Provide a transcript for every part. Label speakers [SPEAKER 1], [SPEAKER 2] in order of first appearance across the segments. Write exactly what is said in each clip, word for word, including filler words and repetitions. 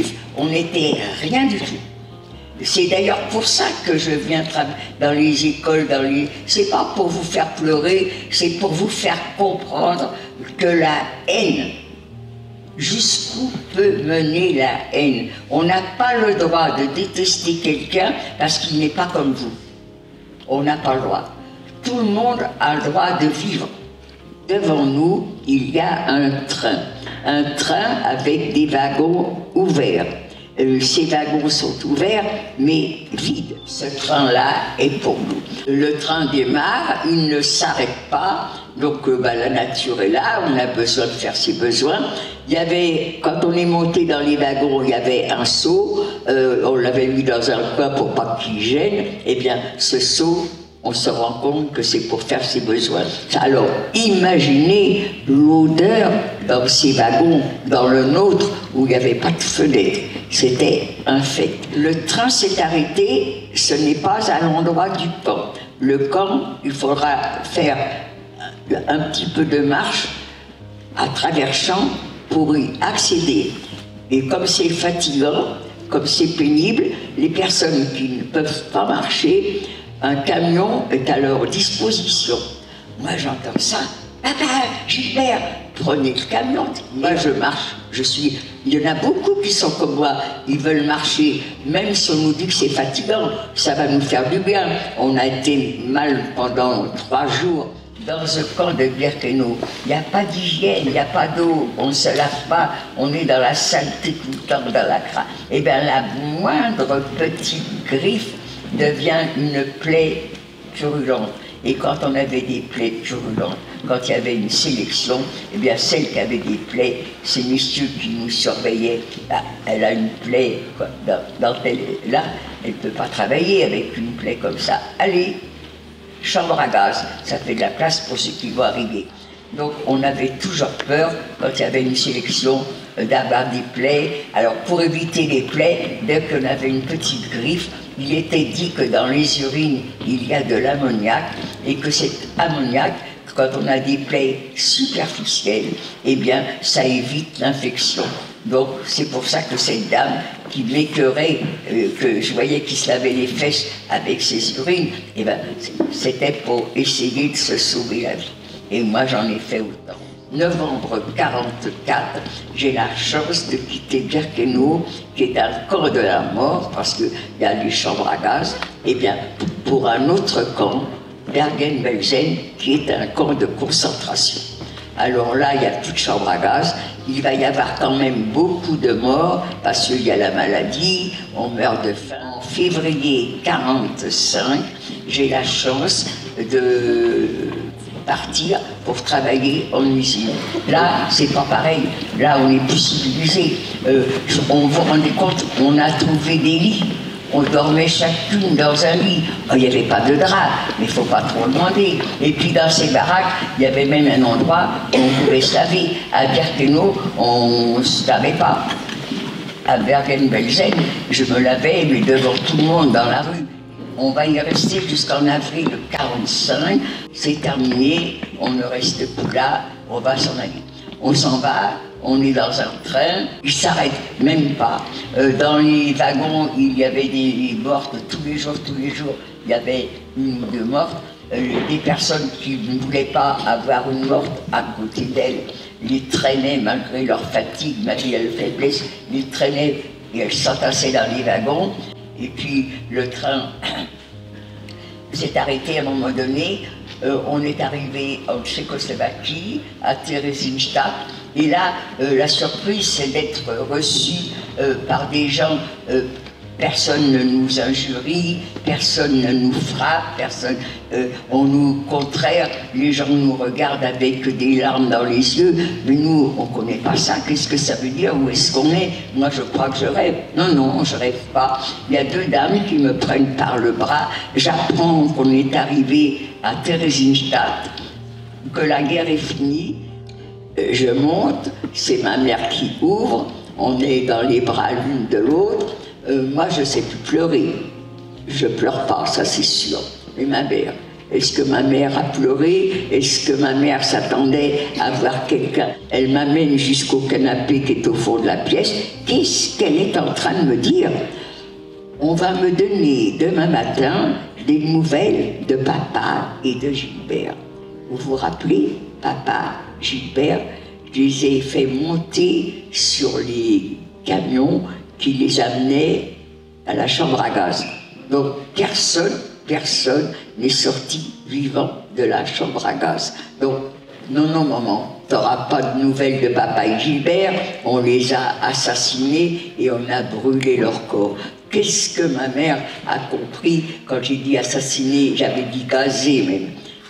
[SPEAKER 1] juifs. On n'était rien du tout. C'est d'ailleurs pour ça que je viens dans les écoles, dans les... c'est pas pour vous faire pleurer, c'est pour vous faire comprendre que la haine, jusqu'où peut mener la haine. On n'a pas le droit de détester quelqu'un parce qu'il n'est pas comme vous. On n'a pas le droit. Tout le monde a le droit de vivre. Devant nous, il y a un train. Un train avec des wagons ouverts. Euh, ces wagons sont ouverts, mais vides. Ce train-là est pour nous. Le train démarre, il ne s'arrête pas. Donc euh, bah, la nature est là, on a besoin de faire ses besoins. Il y avait, quand on est monté dans les wagons, il y avait un seau. Euh, on l'avait mis dans un coin pour pas qu'il gêne. Eh bien, ce seau, on se rend compte que c'est pour faire ses besoins. Alors, imaginez l'odeur dans ces wagons, dans le nôtre, où il n'y avait pas de fenêtre. C'était un fait. Le train s'est arrêté, ce n'est pas à l'endroit du camp. Le camp, il faudra faire un petit peu de marche à travers champs pour y accéder. Et comme c'est fatigant, comme c'est pénible, les personnes qui ne peuvent pas marcher, un camion est à leur disposition. Moi j'entends ça. Papa, Gilbert, prenez le camion. Moi je marche, je suis... Il y en a beaucoup qui sont comme moi, ils veulent marcher, même si on nous dit que c'est fatigant, ça va nous faire du bien. On a été mal pendant trois jours dans ce camp de Birkenau. Il n'y a pas d'hygiène, il n'y a pas d'eau, on ne se lave pas, on est dans la saleté tout le temps, dans la crasse. Et bien la moindre petite griffe devient une plaie purulente. Et quand on avait des plaies purulentes, quand il y avait une sélection, eh bien celle qui avait des plaies, ces messieurs qui nous surveillaient, là, elle a une plaie, quoi, dans, dans elle, là, elle ne peut pas travailler avec une plaie comme ça. Allez, chambre à gaz, ça fait de la place pour ceux qui vont arriver. Donc on avait toujours peur, quand il y avait une sélection, d'avoir des plaies. Alors pour éviter les plaies, dès qu'on avait une petite griffe, il était dit que dans les urines, il y a de l'ammoniac, et que cet ammoniac, quand on a des plaies superficielles, eh bien, ça évite l'infection. Donc, c'est pour ça que cette dame qui m'écœurait, euh, que je voyais qui se lavait les fesses avec ses urines, eh bien, c'était pour essayer de se sauver la vie. Et moi, j'en ai fait autant. novembre quarante-quatre, j'ai la chance de quitter Birkenau, qui est un camp de la mort, parce qu'il y a les chambres à gaz, et bien pour un autre camp, Bergen-Belsen, qui est un camp de concentration. Alors là, il n'y a plus de chambres à gaz, il va y avoir quand même beaucoup de morts, parce qu'il y a la maladie, on meurt de faim. En février quarante-cinq, j'ai la chance de partir pour travailler en usine. Là, c'est pas pareil. Là, on est plus civilisé. Euh, on vous rendez compte, on a trouvé des lits. On dormait chacune dans un lit. Il n'y avait pas de drap, mais il ne faut pas trop demander. Et puis dans ces baraques, il y avait même un endroit où on pouvait se laver. À Birkenau, on ne se lavait pas. À Bergen-Belsen, je me lavais, mais devant tout le monde dans la rue. On va y rester jusqu'en avril quarante-cinq, c'est terminé, on ne reste plus là, on va s'en aller. On s'en va, on est dans un train, il ne s'arrête même pas. Euh, dans les wagons, il y avait des mortes tous les jours, tous les jours, il y avait une ou deux mortes. Euh, des personnes qui ne voulaient pas avoir une morte à côté d'elles, les traînaient malgré leur fatigue, malgré leur faiblesse, les traînaient et elles s'entassaient dans les wagons. Et puis le train s'est arrêté à un moment donné. Euh, on est arrivé en Tchécoslovaquie, à Theresienstadt. Et là, euh, la surprise, c'est d'être reçu euh, par des gens. Euh, personne ne nous injurie, personne ne nous frappe, personne. Euh, on nous, au contraire, les gens nous regardent avec des larmes dans les yeux. Mais nous, on ne connaît pas ça. Qu'est-ce que ça veut dire? Où est-ce qu'on est? Moi, je crois que je rêve. Non, non, je rêve pas. Il y a deux dames qui me prennent par le bras. J'apprends qu'on est arrivé à Theresienstadt, que la guerre est finie. Je monte, c'est ma mère qui ouvre. On est dans les bras l'une de l'autre. Euh, moi, je ne sais plus pleurer. Je ne pleure pas, ça c'est sûr. Mais ma mère, Est-ce que ma mère a pleuré? Est-ce que ma mère s'attendait à voir quelqu'un? Elle m'amène jusqu'au canapé qui est au fond de la pièce. Qu'est-ce qu'elle est en train de me dire? On va me donner demain matin des nouvelles de papa et de Gilbert. Vous vous rappelez, papa, Gilbert, je les ai fait monter sur les camions qui les amenaient à la chambre à gaz. Donc personne, personne n'est sorti vivant de la chambre à gaz. Donc, non, non, maman, t'auras pas de nouvelles de papa et Gilbert, on les a assassinés et on a brûlé leur corps. Qu'est-ce que ma mère a compris quand j'ai dit assassiner, j'avais dit gazer même.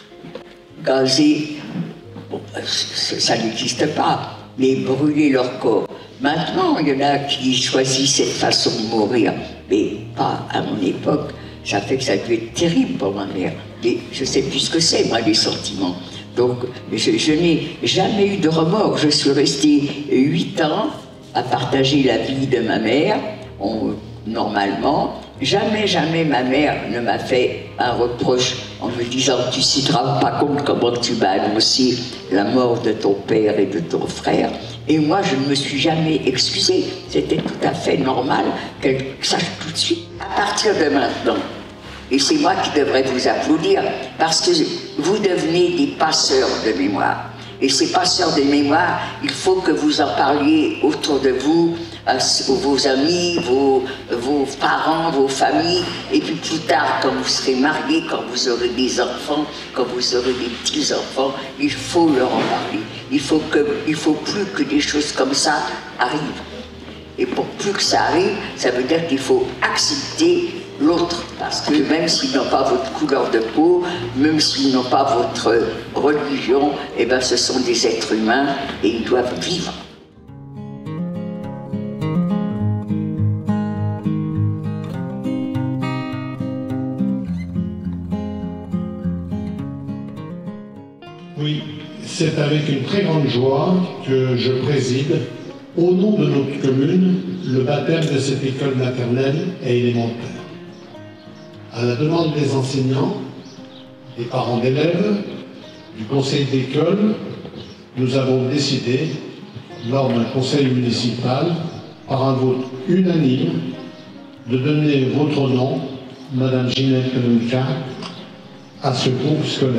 [SPEAKER 1] Gazer, bon, ça n'existe pas, mais brûler leur corps. Maintenant, il y en a qui choisissent cette façon de mourir, mais pas à mon époque. Ça fait que ça a dû être terrible pour ma mère. Mais je ne sais plus ce que c'est, moi, les sentiments. Donc, je, je n'ai jamais eu de remords. Je suis restée huit ans à partager la vie de ma mère, on, normalement. Jamais, jamais ma mère ne m'a fait un reproche en me disant « Tu ne te rends pas compte comment tu m'as annoncé la mort de ton père et de ton frère ». Et moi, je ne me suis jamais excusée. C'était tout à fait normal qu'elle sache tout de suite. À partir de maintenant, et c'est moi qui devrais vous applaudir, parce que vous devenez des passeurs de mémoire. Et ces passeurs de mémoire, il faut que vous en parliez autour de vous, à vos amis, vos, vos parents, vos familles, et puis plus tard, quand vous serez mariés, quand vous aurez des enfants, quand vous aurez des petits-enfants, il faut leur en parler. Il faut que, il faut plus que des choses comme ça arrivent. Et pour plus que ça arrive, ça veut dire qu'il faut accepter l'autre, parce que même s'ils n'ont pas votre couleur de peau, même s'ils n'ont pas votre religion, eh ben ce sont des êtres humains et ils doivent vivre.
[SPEAKER 2] Oui, c'est avec une très grande joie que je préside, au nom de notre commune, le baptême de cette école maternelle et élémentaire. À la demande des enseignants, des parents d'élèves, du conseil d'école, nous avons décidé, lors d'un conseil municipal, par un vote unanime, de donner votre nom, Madame Ginette Kalinka, à ce groupe scolaire.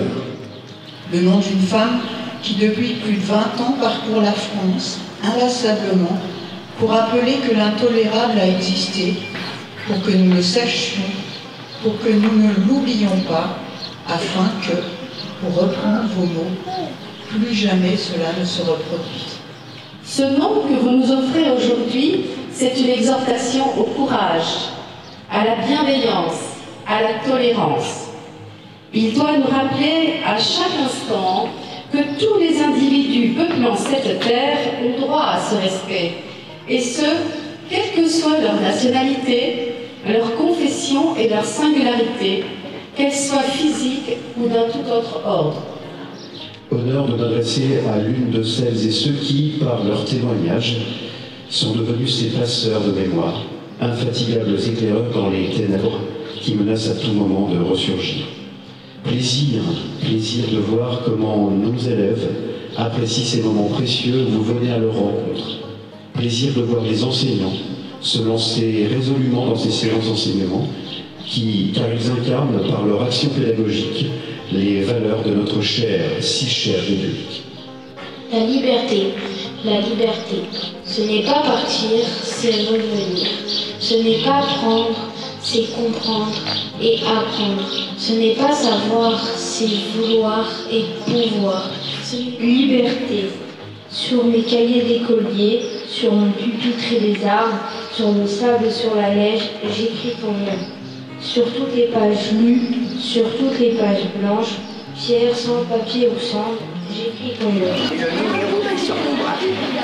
[SPEAKER 3] Le nom d'une femme qui, depuis plus de vingt ans, parcourt la France, inlassablement, pour rappeler que l'intolérable a existé, pour que nous le sachions, pour que nous ne l'oublions pas, afin que, pour reprendre vos mots, plus jamais cela ne se reproduise.
[SPEAKER 4] Ce nom que vous nous offrez aujourd'hui, c'est une exhortation au courage, à la bienveillance, à la tolérance. Il doit nous rappeler à chaque instant que tous les individus peuplant cette terre ont droit à ce respect, et ce, quelle que soit leur nationalité, leur confession et leur singularité, qu'elles soient physiques ou d'un tout autre ordre.
[SPEAKER 5] Honneur de m'adresser à l'une de celles et ceux qui, par leur témoignage, sont devenus ces passeurs de mémoire, infatigables éclaireurs dans les ténèbres qui menacent à tout moment de ressurgir. Plaisir, plaisir de voir comment nos élèves apprécient ces moments précieux où vous venez à leur rencontre. Plaisir de voir les enseignants se lancer résolument dans ces séances d'enseignement, qui, car ils incarnent par leur action pédagogique les valeurs de notre chère, si chère République.
[SPEAKER 6] La liberté, la liberté, ce n'est pas partir, c'est revenir. Ce n'est pas apprendre, c'est comprendre et apprendre. Ce n'est pas savoir, c'est vouloir et pouvoir. Liberté. Sur mes cahiers d'écolier, sur mon pupitre et les arbres, sur le sable et sur la neige, j'écris ton nom. Sur toutes les pages nues, sur toutes les pages blanches, pierre, sang, papier ou cendre, j'écris ton nom.
[SPEAKER 1] Le numéro est sur mon bras.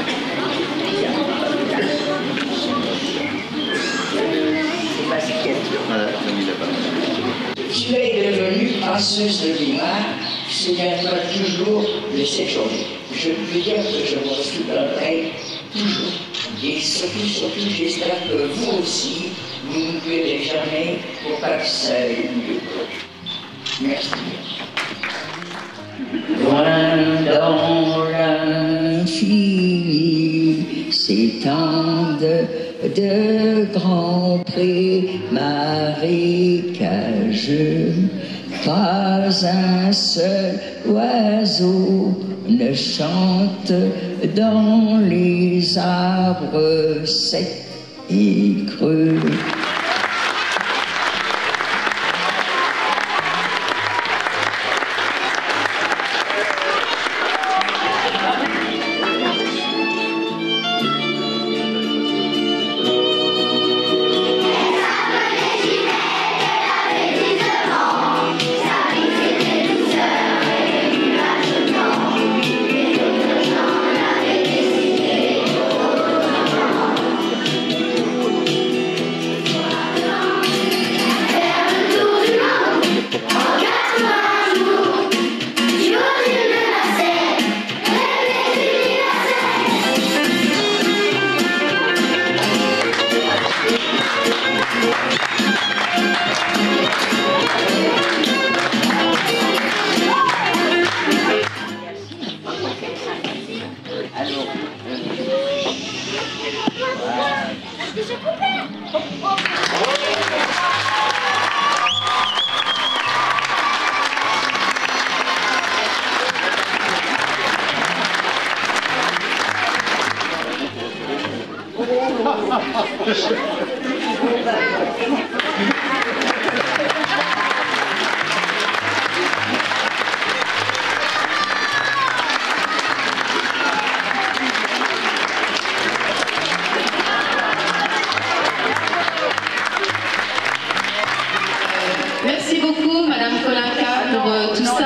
[SPEAKER 1] C'est pas si qu'elle.
[SPEAKER 7] Voilà, je mis là-bas.
[SPEAKER 1] Tu es devenue passeuse de mémoire, souviens-toi toujours de cette journée. Je peux dire que je m'en souviendrai toujours. Et surtout, surtout, j'espère que vous aussi, vous n'oublierez jamais pour pas que ça ait lieu. Merci. Loin dans l'infini s'étendent de grands prés marécageux. Pas un seul oiseau ne chante dans les arbres secs et creux.
[SPEAKER 4] Merci beaucoup, Madame Kolinka, pour euh, tout ça.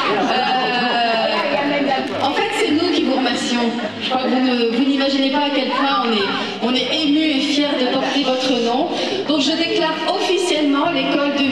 [SPEAKER 4] Euh, en fait, c'est nous qui vous remercions. Je crois que vous, ne, vous n'imaginez pas à quel point on est, on est émus et fiers de porter votre nom. Donc, je déclare officiellement l'école de